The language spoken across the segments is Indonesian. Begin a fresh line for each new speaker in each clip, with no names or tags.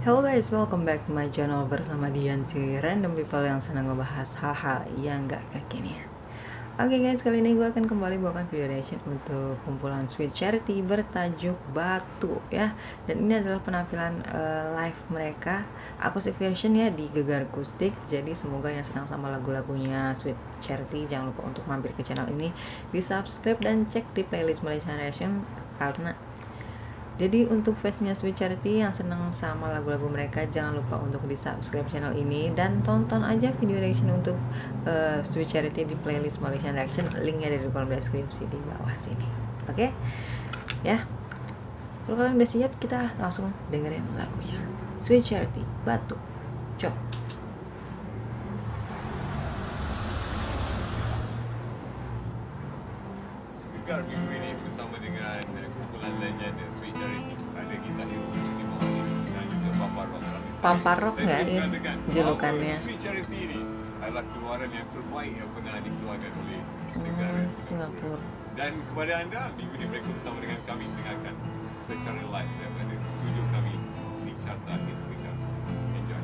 Hello guys, welcome back to my channel bersama Dian, si random people yang senang ngebahas hal-hal yang gak kekinian. Oke guys, kali ini gue akan kembali bawakan video reaction untuk kumpulan Sweet Charity bertajuk Batu ya. Dan ini adalah penampilan live mereka, acoustic version ya, di Gegar Akustik. Jadi semoga yang senang sama lagu-lagunya Sweet Charity jangan lupa untuk mampir ke channel ini, di subscribe dan cek di playlist Malaysian Reaction. Karena jadi untuk fansnya Sweet Charity yang senang sama lagu-lagu mereka, jangan lupa untuk di subscribe channel ini dan tonton aja video reaction untuk Sweet Charity di playlist Malaysian Reaction. Linknya ada di kolom deskripsi di bawah sini. Oke? Ya. Kalau kalian udah siap, kita langsung dengerin lagunya. Sweet Charity, Batu. Cok.
Gegar minggu ini bersama dengan kumpulan legend Sweet Charity. Ada Gitar Hero Ultimo dan juga Papa Rock.
Papa Rock nggak ya julukannya?
Sweet Charity ini adalah keluaran yang terbaik yang pernah dikeluarkan oleh negara
Singapura.
Dan kepada anda, minggu ini mereka bersama dengan kami dengarkan secara live daripada studio kami di Carta Istiqlal. Enjoy.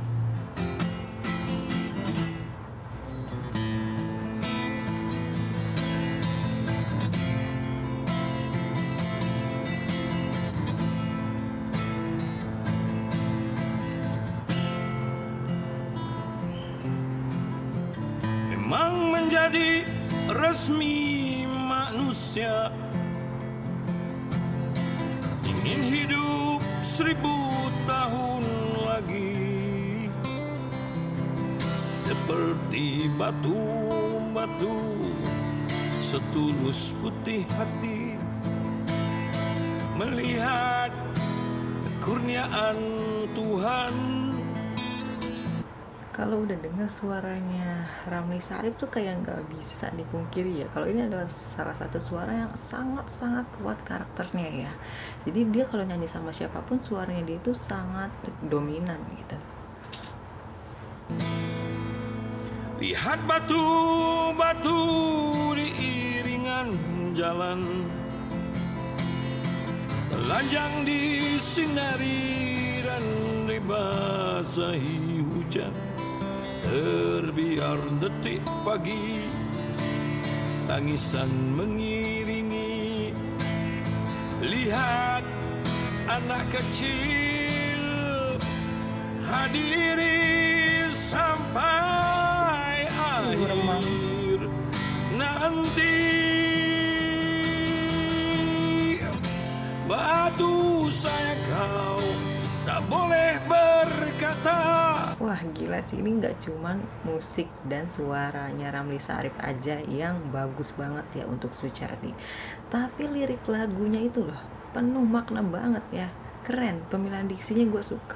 Memang menjadi resmi manusia ingin hidup 1000 tahun lagi, seperti batu-batu setulus putih hati melihat kurniaan Tuhan.
Kalau udah dengar suaranya Ramli Sarip tuh kayak nggak bisa dipungkiri ya, kalau ini adalah salah satu suara yang sangat-sangat kuat karakternya ya. Jadi dia kalau nyanyi sama siapapun suaranya dia itu sangat dominan gitu.
Lihat batu-batu di iringan jalan, telanjang disinari dan dibasahi hujan. Terbiar detik pagi, tangisan mengiringi. Lihat anak kecil hadiri sampai akhir nanti. Batu saya kau tak boleh berkata.
Wah gila sih, ini nggak cuman musik dan suaranya Ramli Sarip aja yang bagus banget ya untuk Sweet Charity, tapi lirik lagunya itu loh penuh makna banget ya, keren, pemilihan diksinya gue suka.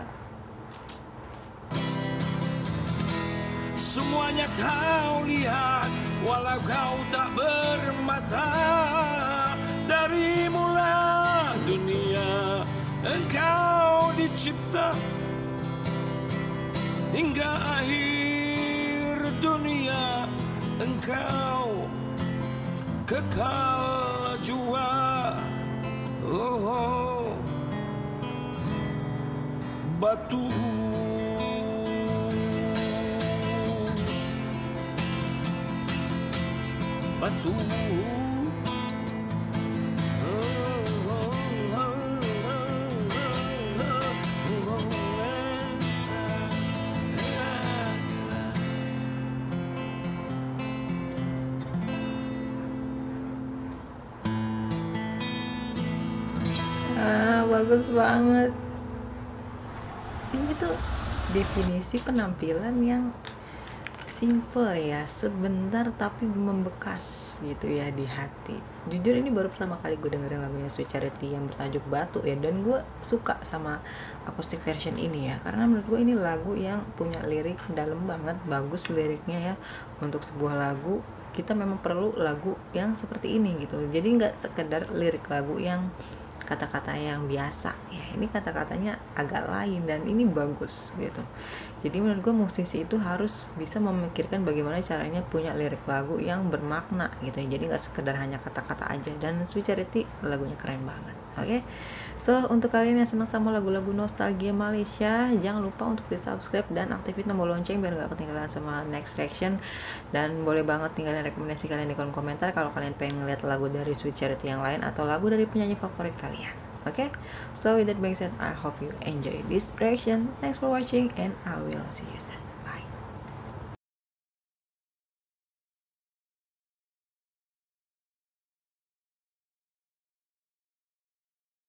Semuanya kau lihat walau kau tak bermata, dari mula dunia engkau dicipta hingga akhir dunia engkau kekal jua. Oh, batu batu.
Bagus banget. Ini tuh definisi penampilan yang simple ya, sebentar tapi membekas gitu ya di hati. Jujur ini baru pertama kali gue dengerin lagunya Sweet Charity yang bertajuk Batu ya, dan gue suka sama acoustic version ini ya, karena menurut gue ini lagu yang punya lirik dalam banget, bagus liriknya ya. Untuk sebuah lagu kita memang perlu lagu yang seperti ini gitu, jadi nggak sekedar lirik lagu yang kata-kata yang biasa ya, ini kata-katanya agak lain dan ini bagus gitu. Jadi menurut gue musisi itu harus bisa memikirkan bagaimana caranya punya lirik lagu yang bermakna gitu ya, jadi nggak sekedar hanya kata-kata aja. Dan Sweet Charity lagunya keren banget. Oke. So, untuk kalian yang senang sama lagu-lagu nostalgia Malaysia, jangan lupa untuk di subscribe dan aktifin tombol lonceng biar gak ketinggalan sama next reaction. Dan boleh banget tinggalin rekomendasi kalian di kolom komentar kalau kalian pengen ngeliat lagu dari Sweet Charity yang lain atau lagu dari penyanyi favorit kalian. Oke, so with that being said, I hope you enjoy this reaction. Thanks for watching and I will see you soon.